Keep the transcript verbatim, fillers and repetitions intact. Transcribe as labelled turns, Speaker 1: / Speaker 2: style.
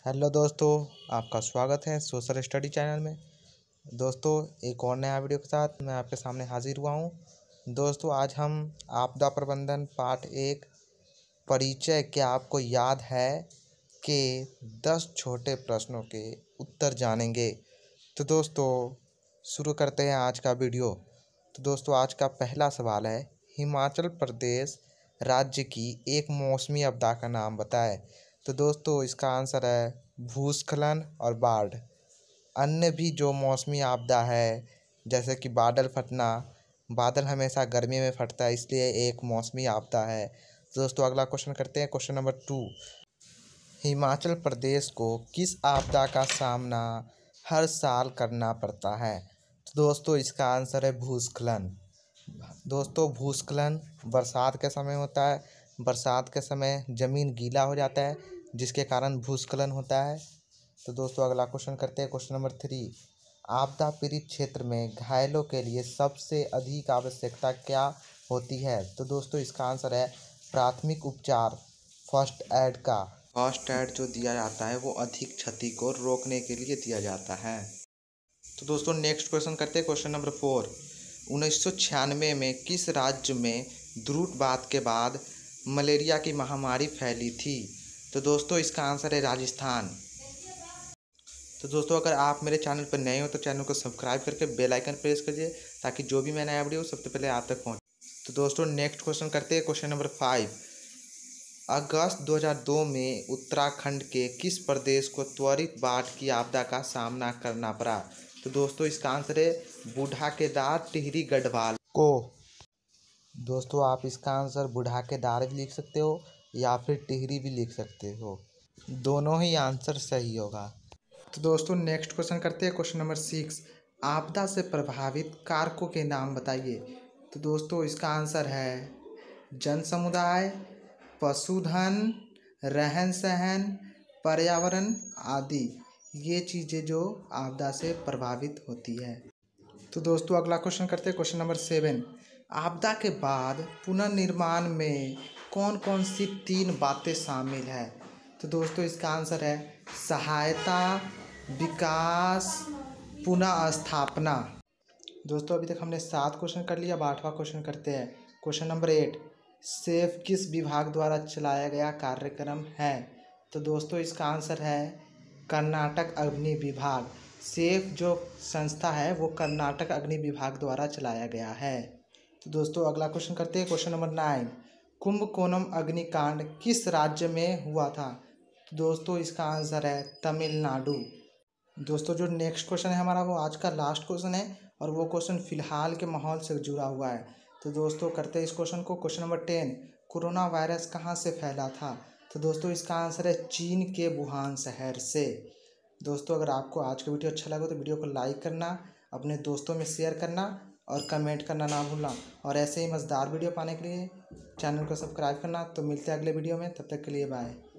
Speaker 1: Hello दोस्तों, आपका स्वागत है सोशल स्टडी चैनल में। दोस्तों, एक और नया वीडियो के साथ मैं आपके सामने हाजिर हुआ हूं। दोस्तों, आज हम आपदा प्रबंधन पार्ट एक परिचय क्या आपको याद है के दस छोटे प्रश्नों के उत्तर जानेंगे। तो दोस्तों, शुरू करते हैं आज का वीडियो। तो दोस्तों, आज का पहला सवाल है, हिमाचल प्रदेश राज्य की एक मौसमी आपदा का नाम बताएं। तो दोस्तों, इसका आंसर है भूस्खलन और बाढ़। अन्य भी जो मौसमी आपदा है, जैसे कि बादल फटना, बादल हमेशा गर्मी में फटता है, इसलिए एक मौसमी आपदा है। तो दोस्तों, अगला क्वेश्चन करते हैं, question number two. Himachal Pradesh को किस आपदा का सामना हर साल करना पड़ता है? तो दोस्तों, इसका आंसर है भूस्खलन। दोस्तों, भूस्खलन बरसात के समय होता है। बरसात के समय ज़मीन गीला हो जाता है, जिसके कारण भूस्खलन होता है। तो दोस्तों, अगला क्वेश्चन करते हैं, क्वेश्चन नंबर थ्री। आपदा पीड़ित क्षेत्र में घायलों के लिए सबसे अधिक आवश्यकता क्या होती है? तो दोस्तों, इसका आंसर है प्राथमिक उपचार, फर्स्ट एड का। फर्स्ट एड जो दिया जाता है वो अधिक क्षति को रोकने के लिए दिया जाता है। तो दोस्तों, नेक्स्ट क्वेश्चन करते हैं, क्वेश्चन नंबर फोर। उन्नीस सौ छियानवे में किस राज्य में द्रुतबात के बाद मलेरिया की महामारी फैली थी? तो दोस्तों, इसका आंसर है राजस्थान। तो दोस्तों, अगर आप मेरे चैनल पर नए हो तो चैनल को सब्सक्राइब करके बेल आइकन प्रेस करिए, ताकि जो भी मैं नया वीडियो सबसे पहले आप तक पहुंचे। तो दोस्तों, नेक्स्ट क्वेश्चन करते हैं, क्वेश्चन नंबर फाइव। अगस्त दो हज़ार दो में उत्तराखंड के किस प्रदेश को त्वरित बाढ़ की आपदा का सामना करना पड़ा? तो दोस्तों, इसका आंसर है बूढ़ा केदार, टिहरी, गढ़वाल को। दोस्तों, आप इसका आंसर बूढ़ा केदार भी लिख सकते हो या फिर टिहरी भी लिख सकते हो, दोनों ही आंसर सही होगा। तो दोस्तों, नेक्स्ट क्वेश्चन करते हैं, क्वेश्चन नंबर सिक्स। आपदा से प्रभावित कारकों के नाम बताइए। तो दोस्तों, इसका आंसर है जन समुदाय, पशुधन, रहन सहन, पर्यावरण आदि, ये चीज़ें जो आपदा से प्रभावित होती है। तो दोस्तों, अगला क्वेश्चन करते हैं, क्वेश्चन नंबर सेवन। आपदा के बाद पुनर्निर्माण में कौन कौन सी तीन बातें शामिल है? तो दोस्तों, इसका आंसर है सहायता, विकास, पुनः स्थापना। दोस्तों, अभी तक हमने सात क्वेश्चन कर लिया। अब आठवां क्वेश्चन करते हैं, क्वेश्चन नंबर एट। सेफ किस विभाग द्वारा चलाया गया कार्यक्रम है? तो दोस्तों, इसका आंसर है कर्नाटक अग्नि विभाग। सेफ जो संस्था है वो कर्नाटक अग्नि विभाग द्वारा चलाया गया है। तो दोस्तों, अगला क्वेश्चन करते हैं, क्वेश्चन नंबर नाइन। कुंभकोणम अग्निकांड किस राज्य में हुआ था? तो दोस्तों, इसका आंसर है तमिलनाडु। दोस्तों, जो नेक्स्ट क्वेश्चन है हमारा वो आज का लास्ट क्वेश्चन है, और वो क्वेश्चन फिलहाल के माहौल से जुड़ा हुआ है। तो दोस्तों, करते हैं इस क्वेश्चन को। Question number ten. Corona virus कहाँ से फैला था? तो दोस्तों, इसका आंसर है चीन के वुहान शहर से। दोस्तों, अगर आपको आज का वीडियो अच्छा लगा तो वीडियो को लाइक करना, अपने दोस्तों में शेयर करना और कमेंट करना ना भूलना। और ऐसे ही मज़ेदार वीडियो पाने के लिए चैनल को सब्सक्राइब करना। तो मिलते हैं अगले वीडियो में, तब तक के लिए बाय।